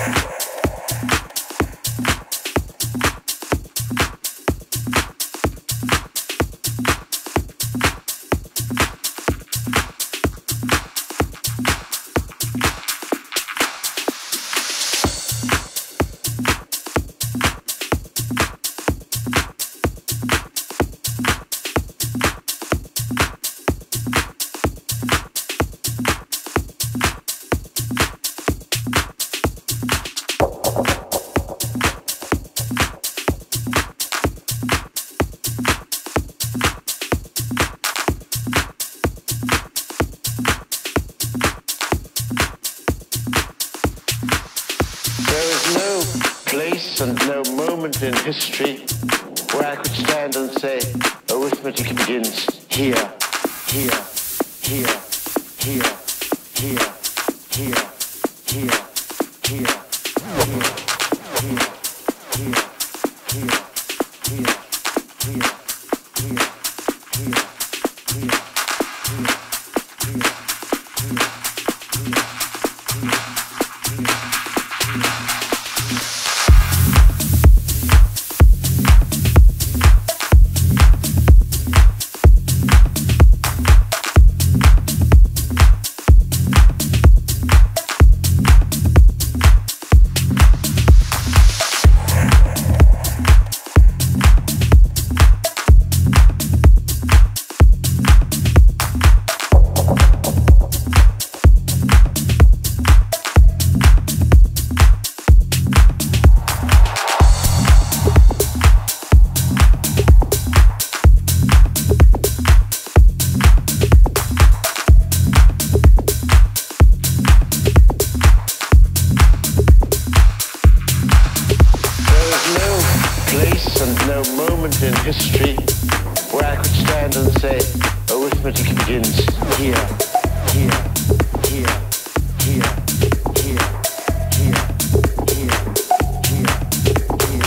And no moment in history where I could stand and say, arithmetic begins here, here, here, here, here, here, here, here, here, here, here, here, here, here. In history where I could stand and say arithmetic begins here, here, here, here, here, here, here, here, here.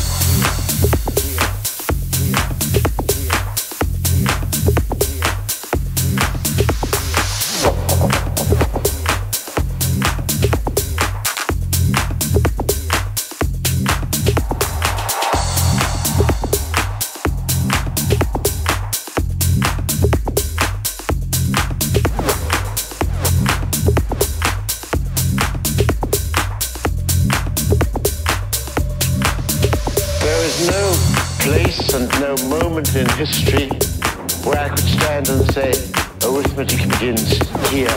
And no moment in history where I could stand and say arithmetic begins here.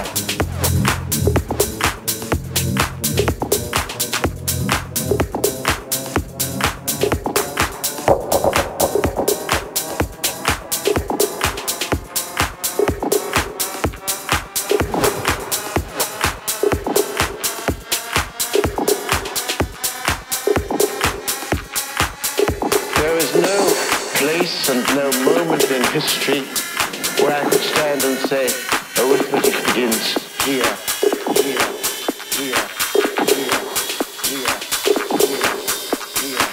And no moment in history where I could stand and say arithmetic begins here, here, here, here, here, here, here.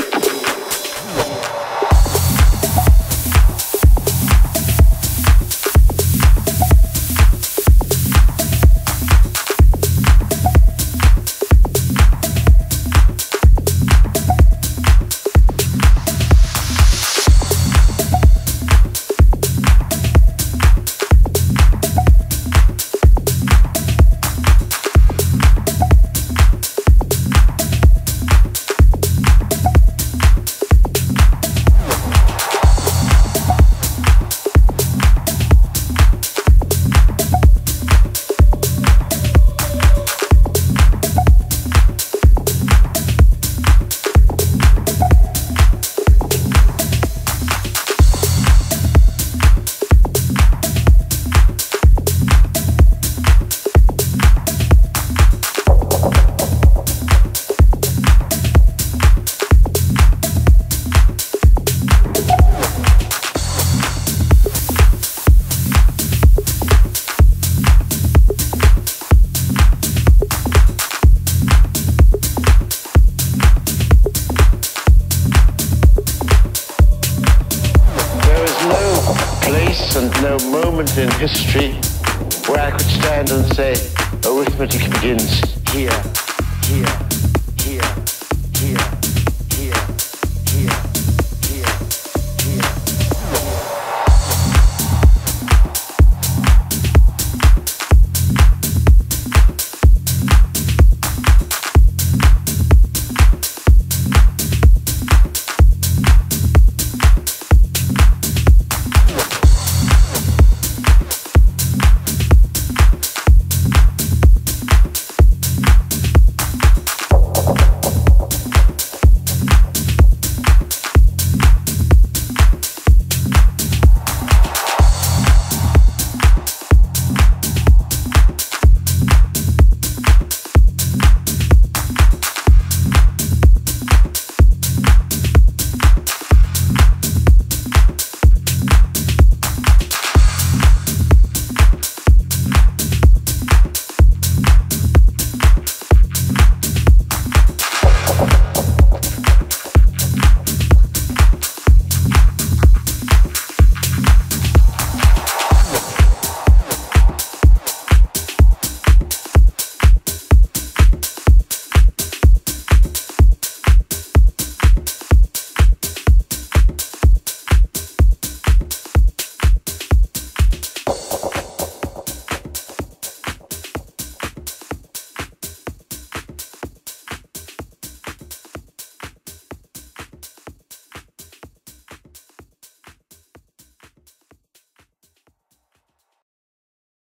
And no moment in history where I could stand and say arithmetic begins here, here.